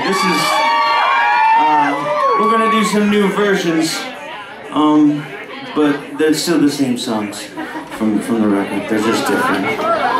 This is, we're gonna do some new versions, but they're still the same songs from the record. They're just different.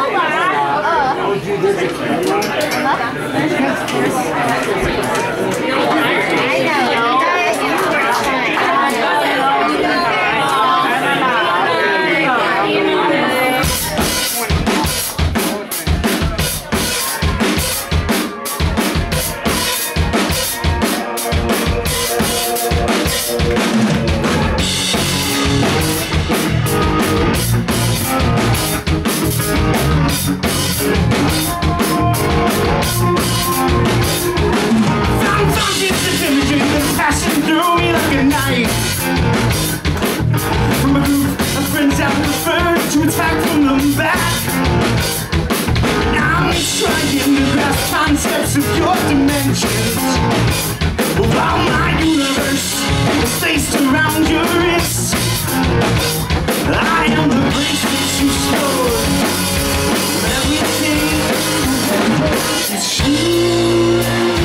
From a group of friends I prefer to attack from the back. Now I'm trying to grasp concepts of your dimensions. While my universe is placed around your wrist, I am the bracelets you stole. Everything is you.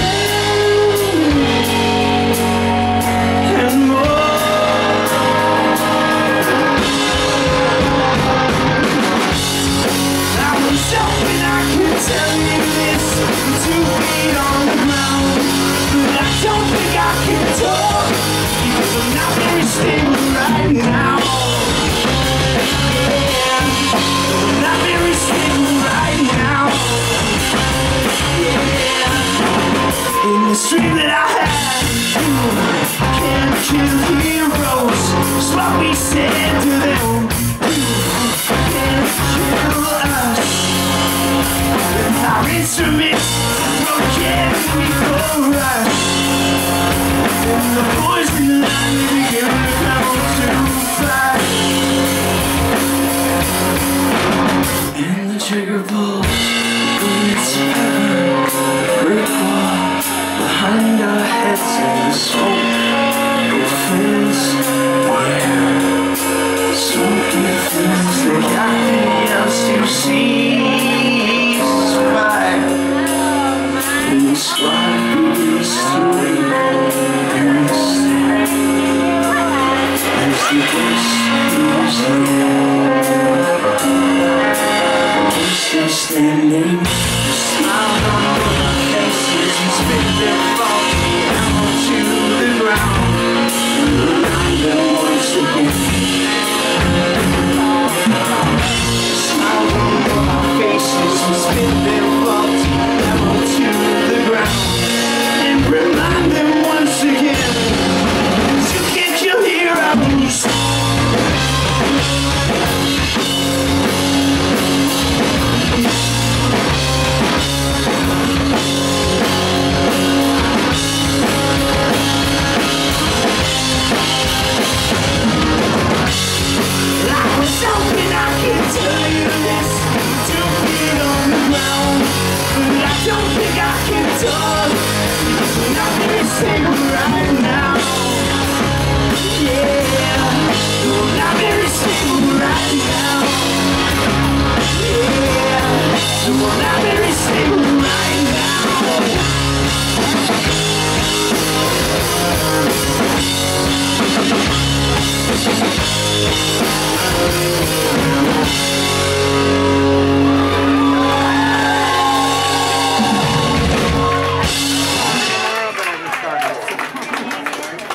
Dream that I had, you can't kill heroes. It's what we said to them. You can't kill us. Our instruments broken, we go rush. And the poison line begin to come too fast. And the trigger pulls, bullets break wall. Behind our heads in the smoke, it fills the air. Smoky fills like nothing else you see. Fire in the squad beats through and as the ghost moves the air, still standing.